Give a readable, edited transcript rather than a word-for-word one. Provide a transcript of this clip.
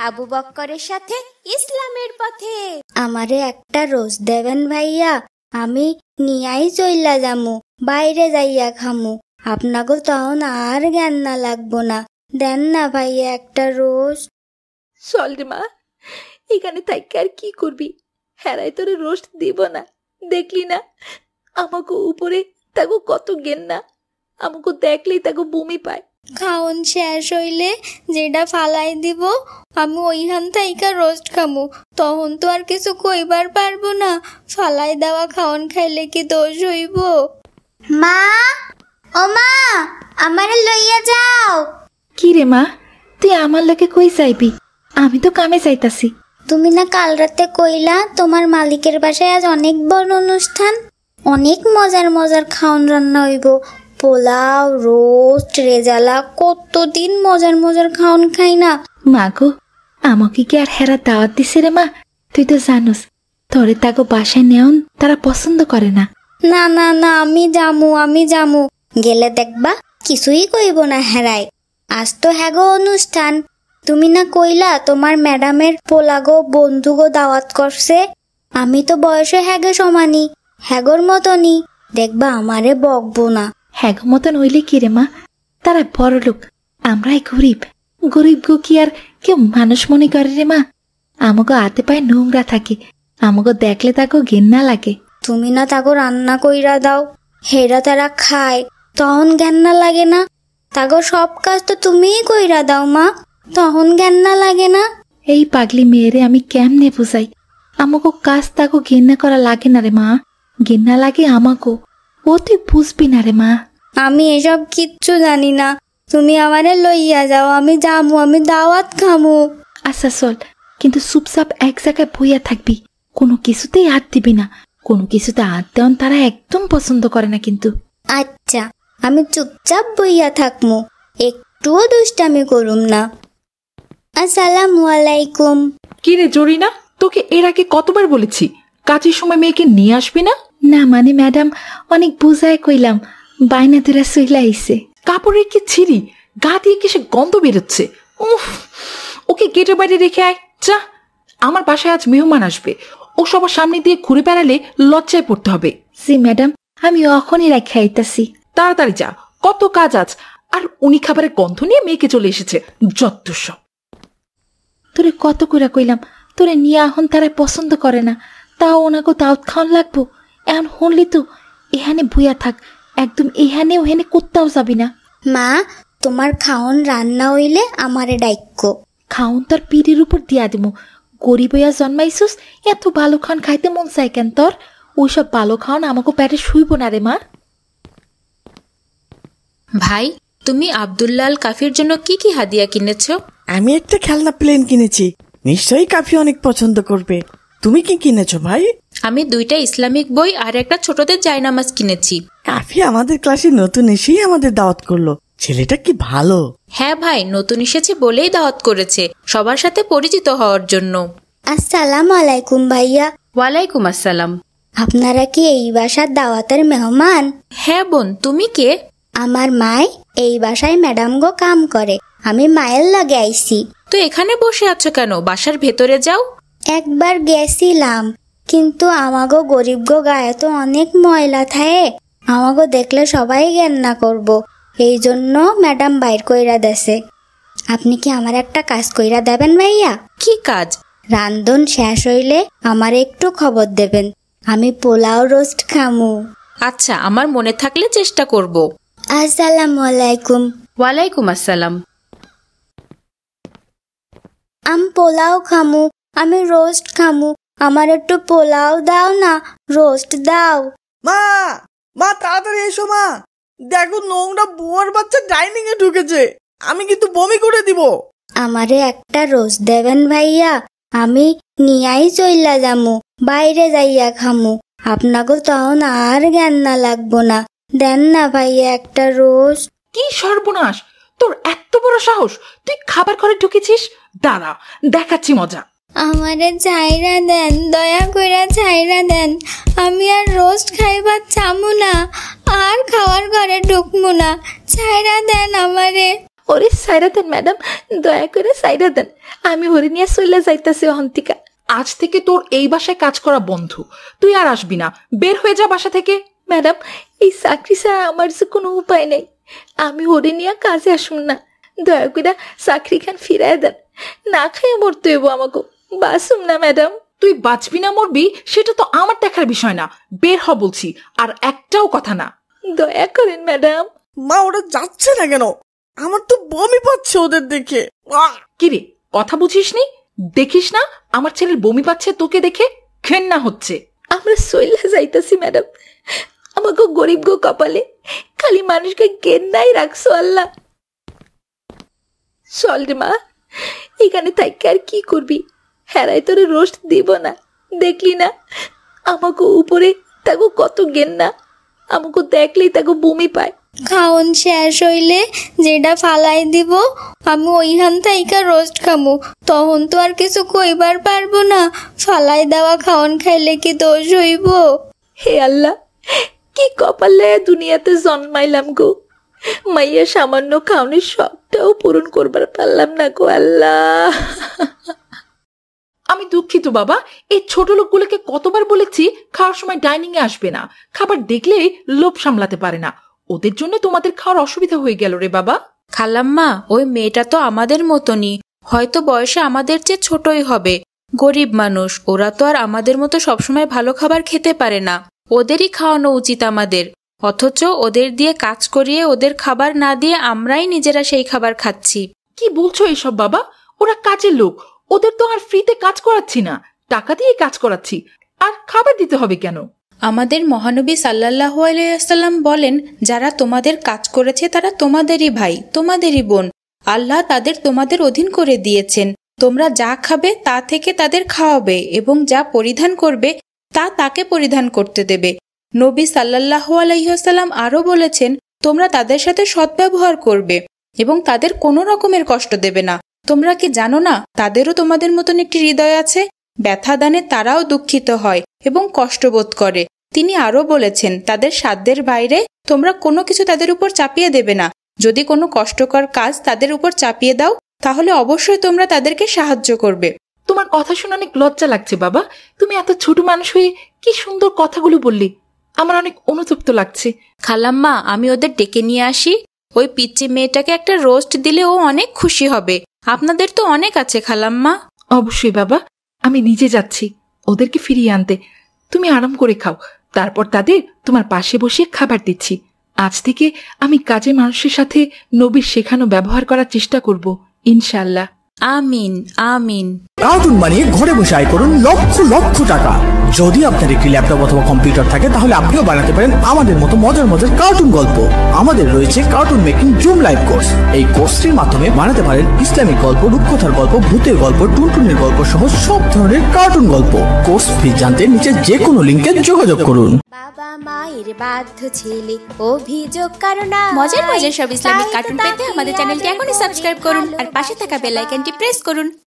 আবু বক্করের সাথে ইসলামের পথে। আমারে একটা রোজ দেবেন ভাইয়া, আমি নিয়াই চইলা যামু, বাইরে যাইয়া খামু। আপনাকে তখন আর জ্ঞান না লাগবো না। দেন না ভাইয়া একটা রোজ। চল রে মা, এখানে থাকি আর কি করবি? হেরাই তোরে রোস্ট দিব না। দেখলি না আমাকে উপরে তাকে কত জ্ঞান না, আমাকে দেখলেই তাকে বমি পায়। খাওন শেষ হইলে যেটা ফালাই দিব আমি ওইখান থেকে রোস্ট খামু, তখন তো আর কিছু কইবার পারবো না। ফালাই দেওয়া খাওন খাইলে কি দোষ হইব? মা, ও মা, আমারে লইয়া যাও। কি রে মা, তুই আমার লোকে কই যাইবি? আমি তো কামে যাইতাছি। তুমি না কাল রাতে কইলা তোমার মালিকের বাসায় আজ অনেক বড় অনুষ্ঠান, অনেক মজার মজার খাওন রান্না হইব। পোলাও, রোস্ট, রেজালা, কতদিন মজার মজার খাওন খাই না। মা গো, আমাকে কি আর হেরা দাওয়াত দিছে রে মা? তুই তো জানোস তোরে তাকে বাসায় নেওন তারা পছন্দ করে না। না না না, আমি জামু। গেলে দেখবা কিছুই কইব না হেরাই। আজ তো হ্যাগো অনুষ্ঠান। তুমি না কইলা তোমার ম্যাডামের পোলাগো বন্ধুগো দাওয়াত করছে। আমি তো বয়সে হ্যাগে সমানি, হ্যাগোর মতনই। দেখবা আমারে বকবো না। হ্যাগো মতন হইলে কি রে মা? তারা বড় লোক, আমরাই গরিব। গরিব গো কি আর কেউ মানুষ মনে করে রে মা? আমাকে হাতে পায়ে নোংরা থাকে, আমাকে দেখলে তাকে ঘেন্না লাগে। তুমি না তাকে রান্না কইরা দাও, হেরা তারা খায়, তখন ঘেন্না লাগে না? তাকে সব কাজ তো তুমিই কইরা দাও মা, তখন ঘেন্না লাগে না? এই পাগলি মেয়েরে আমি কেমনে বুঝাই? আমাকে কাজ তাকে ঘেন্না করা লাগে না রে মা, ঘেন্না লাগে আমাকে। ও তুই বুঝবি না রে মা। আমি এসব কিচ্ছু জানি না, তুমি আমারে লইয়া যাও, আমি যামু, আমি দাওয়াত খামু। আচ্ছা চল, কিন্তু চুপচাপ এক জায়গায় বইয়া থাকবি, কোনো কিছুতেই হাত দিবি না। কোনো কিছুতে হাত দেওয়ান তারা একদম পছন্দ করে না কিন্তু। আচ্ছা, আমি চুপচাপ বইয়া থাকমু, একটুও দুষ্টামি করুম না। আসসালামু আলাইকুম। কি রে জরিনা, তোকে এর আগে কতবার বলেছি কাজের সময় মেয়েকে নিয়ে আসবি না? না মানে ম্যাডাম, অনেক বুঝায় কইলাম, বাইনা তোরা সইলা আইছে। কাপড়ের কি ছিঁড়ি, গা দিয়ে কিসে গন্ধ বেরোচ্ছে। উফ, ওকে গেটের বাইরে রেখে আয় যা। আমার বাসায় আজ মেহমান আসবে, ও সবার সামনে দিয়ে ঘুরে বেড়ালে লজ্জায় পড়তে হবে। জি ম্যাডাম, আমি এখনই রেখে আইতাছি। তাড়াতাড়ি যা, কত কাজ আজ। আর উনি খাবারের গন্ধ নিয়ে মেয়েকে চলে এসেছে, যত সব। তোরে কত করে কইলাম তোরে নিয়ে এখন তারা পছন্দ করে না, তাও ওনাকে দাওয়াত খাওয়ান লাগবো। এখন হনলি তো এখানে ভুইয়া থাক, একদম এখানে ওখানে কোথাও যাবি না। মা, তোমার খাওন রান্না হইলে আমারে ডাইক্কো। খাওন তোর পিঠের উপর দিয়া দিমু। গরিব হইয়া জন্মাইছুস, এত ভালো খাওয়ান খাইতে মন চাই কেন তোর? ওইসব ভালো খাওয়ান আমাকে পেটে শুইব না রে মা। ভাই, তুমি আব্দুল্লাল কাফির জন্য কি কি হাদিয়া কিনেছো? আমি একটা খেলনা প্লেন কিনেছি, নিশ্চয়ই কাফি অনেক পছন্দ করবে। তুমি কি কিনেছো ভাই? আমি 2টা ইসলামিক বই আর একটা ছোটদের জায়নামাজ কিনেছি। কাফি আমাদের ক্লাসে নতুন এসেই আমাদের দাওয়াত করলো, ছেলেটা কি ভালো। হ্যাঁ ভাই, নতুন এসেছে বলেই দাওয়াত করেছে, সবার সাথে পরিচিত হওয়ার জন্য। আসসালামু আলাইকুম ভাইয়া। ওয়ালাইকুম আসসালাম। আপনারা কি এই বাসার দাওয়াতের মেহমান? হ্যাঁ বোন, তুমি কে? আমার মায় এই বাসায় ম্যাডাম গো কাম করে, আমি মায়ের লাগে আইছি। তো এখানে বসে আছো কেন? বাসার ভেতরে যাও। একবার গেছিলাম, কিন্তু আমাগো গরিব গো গায়ে তো অনেক ময়লা থাকে, আমাগো দেখলে সবাই ঘেন্না করব, এই জন্য ম্যাডাম বাইর কইরা দেছে। আপনি কি আমার একটা কাজ কইরা দেবেন ভাইয়া? কি কাজ? রান্ধন শেষ হইলে আমার একটু খবর দেবেন, আমি পোলাও রোস্ট খামু। আচ্ছা, আমার মনে থাকলে চেষ্টা করব। আসসালামু আলাইকুম। ওয়ালাইকুম আসসালাম। আমি পোলাও খামু, আমি রোস্ট খামু, আমার একটু পোলাও দাও না, রোস্ট দাও। মা, মা তাড়াতাড়ি এসো মা, দেখো নোংরা বুয়ার বাচ্চা ডাইনিং এ ঢুকেছে, আমি কিন্তু বমি করে দিব। আমারে একটা রোস্ট দেবেন ভাইয়া, আমি নিয়াই চইলা যামু, বাইরে যাইয়া খামু, আপনাকে তখন আর জ্ঞান না লাগবো না। দেন না ভাইয়া একটা রোস্ট। কি সর্বনাশ, তোর এত বড় সাহস, তুই খাবার ঘরে ঢুকেছিস? দাঁড়া, দেখাচ্ছি মজা। আমারে ছাইরা দেন, দয়া কইরা ছাইরা দেন, আমি আর রোস্ট খাইবার চামু না, আর খাওয়ার ঘরে ঢুকমু না, ছাইরা দেন আমারে। ওরে সাইরা দেন ম্যাডাম, দয়া করে সাইরা দেন। আমি ওরে নিয়ে চলে যাইতাছি অহন্তিকা। আজ থেকে তোর এই বাসায় কাজ করা বন্ধ, তুই আর আসবি না, বের হয়ে যা বাসা থেকে। ম্যাডাম, এই চাকরি ছাড়া আমার যে কোনো উপায় নেই, আমি ওরে নিয়ে কাজে আসুন না। দয়া করে চাকরি খান ফিরাই দেন, না খাইয়ে মরতে হইব আমাকে, বাসুম না ম্যাডাম। তুই বাঁচবি না মরবি সেটা তো আমার দেখার বিষয় না, বের হ বলছি, আর একটাও কথা না। দয়া করেন ম্যাডাম। মা ওরা যাচ্ছে না কেন? আমার তো বমি পাচ্ছে ওদের দেখে। কিরে, কথা বুঝিস নি? দেখিস না আমার ছেলের বমি পাচ্ছে তোকে দেখে? ঘেন্না হচ্ছে। আমরা সইলা যাইতাছি ম্যাডাম, আমাকে গরিব গো কপালে খালি মানুষকে গেন্নাই রাখছো আল্লাহ। চল রে মা, এখানে থাকি আর কি করবি? হেরাই তোরে রোস্ট দিব না, দেখলি না আমাকে উপরে তাকে কত গেন্না, আমাকে দেখলেই তাকে বমি পায়। খাওন শেষ হইলে যেটা ফালাই দিব আমি ওইখান থেকে রোস্ট খামু, তখন তো আর কিছু কইবার পারবো না। ফালাই দেওয়া খাওন খাইলে কি দোষ হইব? হে আল্লাহ, কি কপালে দুনিয়াতে জন্মাইলাম গো, মাইয়া সামান্য খাওনের সবটাও পূরণ করবার পারলাম না গো আল্লাহ। আমি দুঃখিত বাবা, এই ছোট লোকগুলোকে কতবার বলেছি খাওয়ার সময় ডাইনিং এ আসবে না, খাবার দেখলে লোভ সামলাতে পারে না, ওদের জন্য তোমাদের খাওয়ার অসুবিধা হয়ে গেল রে বাবা। খালাম্মা, ওই মেয়েটা তো আমাদের মতনই, হয়তো বয়সে আমাদের চেয়ে ছোটই হবে, গরিব মানুষ, ওরা তো আর আমাদের মতো সবসময় ভালো খাবার খেতে পারে না, ওদেরই খাওয়ানো উচিত আমাদের। অথচ ওদের দিয়ে কাজ করিয়ে ওদের খাবার না দিয়ে আমরাই নিজেরা সেই খাবার খাচ্ছি। কি বলছো এসব বাবা? ওরা কাজের লোক, ওদের তো আর ফ্রিতে কাজ করাচ্ছি না, টাকা দিয়ে কাজ করাচ্ছি, আর খাবার দিতে হবে কেন? আমাদের মহানবী সাল্লাল্লাহু আলাইহি ওয়াসাল্লাম বলেন, যারা তোমাদের কাজ করেছে তারা তোমাদেরই ভাই, তোমাদেরই বোন, আল্লাহ তাদের তোমাদের অধীন করে দিয়েছেন, তোমরা যা খাবে তা থেকে তাদের খাওয়াবে এবং যা পরিধান করবে তা তাকে পরিধান করতে দেবে। নবী সাল্লাল্লাহু আলাইহি ওয়াসাল্লাম আরও বলেছেন, তোমরা তাদের সাথে সদ্ব্যবহার করবে এবং তাদের কোনো রকমের কষ্ট দেবে না। তোমরা কি জানো না তাদেরও তোমাদের মতন একটি হৃদয় আছে? ব্যথা দানে তারাও দুঃখিত হয় এবং কষ্টবোধ করে। তিনি আরও বলেছেন, তাদের সাধ্যের বাইরে তোমরা কোনো কিছু তাদের উপর চাপিয়ে দেবে না। যদি কোনো কষ্টকর কাজ তাদের উপর চাপিয়ে দাও তাহলে অবশ্যই তোমরা তাদেরকে সাহায্য করবে। তোমার কথা শুনে অনেক লজ্জা লাগছে বাবা, তুমি এত ছোট মানুষ হয়ে কি সুন্দর কথাগুলো বললি, আমার অনেক অনুতপ্ত লাগছে। খালাম্মা, আমি ওদের ডেকে নিয়ে আসি, ওই পিচ্চি মেয়েটাকে একটা রোস্ট দিলে ও অনেক খুশি হবে। আপনাদের তো অনেক আছে খালাম্মা। অবশ্যই বাবা, আমি নিজে যাচ্ছি ওদেরকে ফিরিয়ে আনতে, তুমি আরাম করে খাও, তারপর তাদের তোমার পাশে বসিয়ে খাবার দিচ্ছি। আজ থেকে আমি কাজে মানুষের সাথে নবীর শেখানো ব্যবহার করার চেষ্টা করব, ইনশাআল্লাহ। আমিন আমিন। কার্টুন বানিয়ে ঘরে বসে আয় করুন লক্ষ লক্ষ টাকা। যদি আপনার একটি ল্যাপটপ অথবা কম্পিউটার থাকে তাহলে আপনিও বানাতে পারেন আমাদের মতো মজার মজার কার্টুন গল্প। আমাদের রয়েছে cartoon making zoom live course. এই কোর্সটির মাধ্যমে বানাতে পারেন ইসলামিক গল্প, রূপকথার গল্প, ভূতের গল্প, টুনটুনের গল্প সহ সব ধরনের কার্টুন গল্প। কোর্স ফি জানতে নিচে যে কোনো লিংকে যোগাযোগ করুন। বাবা মায়ের বাধ্য ছেলে অভিযোগ কারণ মজার মজার সব ইসলামিক কার্টুন পেতে আমাদের চ্যানেলটি এখনই সাবস্ক্রাইব করুন আর পাশে থাকা বেল আইকনটি প্রেস করুন।